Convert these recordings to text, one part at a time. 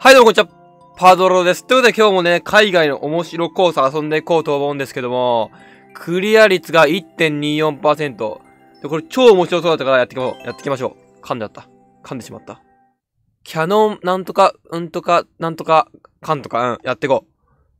はいどうもこんにちは。パドロです。ということで今日もね、海外の面白コース遊んでいこうと思うんですけども、クリア率が 1.24%。で、これ超面白そうだったからやっていきましょう。噛んでしまった。キャノン、なんとか、なんとか、かんとか、やっていこ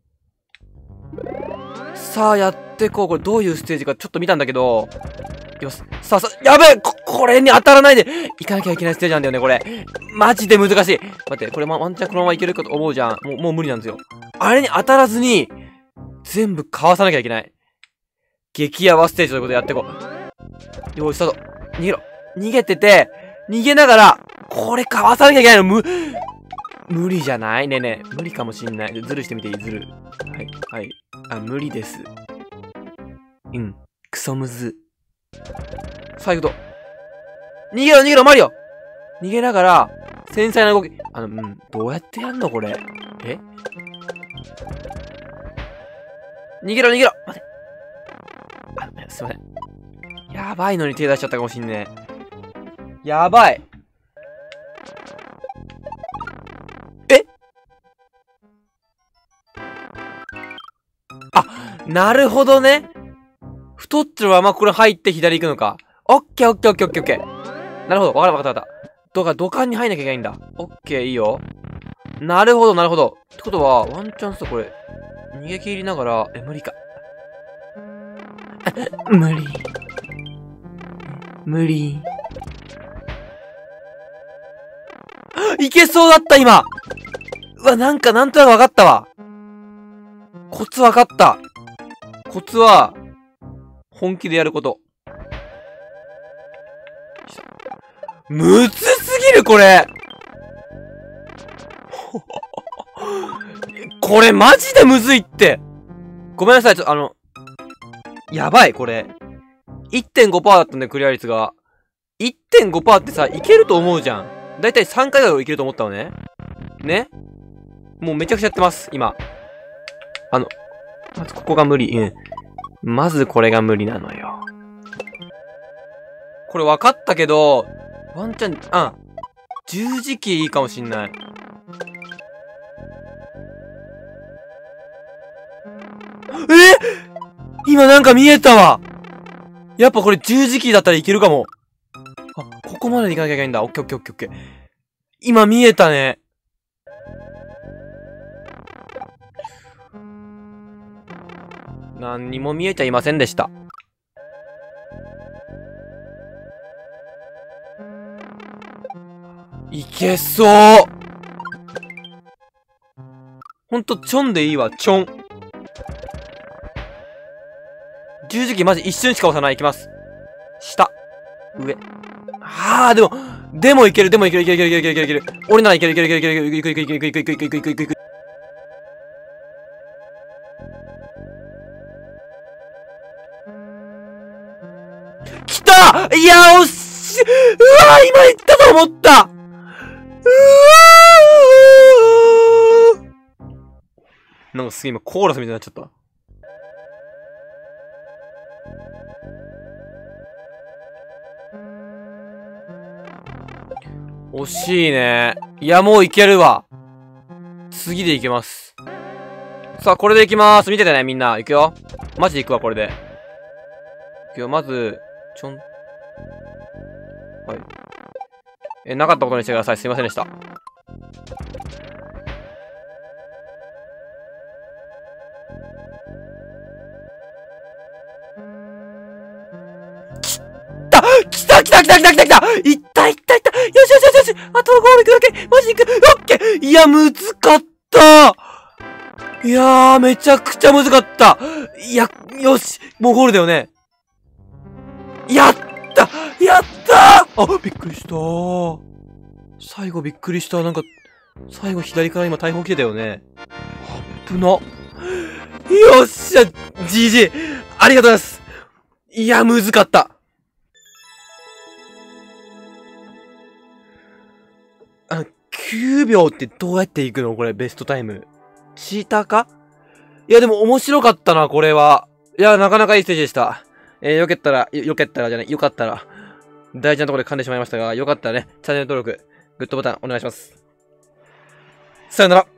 う。さあ、やっていこう。これどういうステージかちょっと見たんだけど、いきます。さあ、やべえこれに当たらないで行かなきゃいけないステージなんだよね、これ。マジで難しい。待って、これワンチャンこのままいけるかと思うじゃん。もう無理なんですよ。あれに当たらずに、全部かわさなきゃいけない。激ヤバステージということでやっていこう。よーし、スタート。逃げろ。逃げてて、逃げながら、これかわさなきゃいけないの、無理じゃないねえねえ。無理かもしんない。ズルしてみていい？ズル。はい。無理です。クソむず。最後と。逃げろ、マリオ！逃げながら、繊細な動き。どうやってやんのこれ。逃げろ待て。すいません。やばいのに手出しちゃったかもしんねえ。やばい。なるほどね。太ってるままこれ入って左行くのか。オッケー。なるほど。わかった。土管に入んなきゃいけないんだ。オッケー、いいよ。なるほど。ってことは、ワンチャンスこれ、逃げ切りながら、無理か。無理。いけそうだった、今！うわ、なんとなくわかったわ。コツわかった。コツは、本気でやること。むずすぎる、これこれマジでむずいって。ごめんなさい、やばい、これ。1.5% だったんだよ、クリア率が。1.5% ってさ、いけると思うじゃん。だいたい3回ぐらいいけると思ったのね。ね？もうめちゃくちゃやってます、今。まずここが無理。まずこれが無理なのよ。これ分かったけど、ワンチャン、十字キーいいかもしんない。今なんか見えたわ。やっぱこれ十字キーだったらいけるかも。ここまで行かなきゃいけないんだ。オッケー。今見えたね。何にも見えちゃいませんでした。いけそう。ほんと、ちょんでいいわ、ちょん。十字キーマジ一瞬しか押さない。いきます。下。上。でもいける。俺ならいける。いく。来た！いや、惜しい！今言ったと思った！なんかすげえ今コーラスみたいになっちゃった。惜しいね。いや、もういけるわ。次でいけます。さあ、これでいきます。見ててね、みんな。いくよ。マジでいくわ、これで。いくよ、まず、ちょん。はい。なかったことにしてください。すいませんでした。来たいったよしあとゴールいくだけマジでいくオッケーいや、むずかったいやー、めちゃくちゃむずかったいや、よしもうゴールだよねやったびっくりした最後びっくりした。なんか、最後左から今大砲来てたよね。危な。よっしゃ !GG! ありがとうございます。いや、むずかった。9秒ってどうやっていくのこれ、ベストタイム。チーターか？いや、でも面白かったな、これは。いや、なかなかいいステージでした。よかったら、大事なところで噛んでしまいましたが、よかったらね、チャンネル登録、グッドボタンお願いします。 さよなら。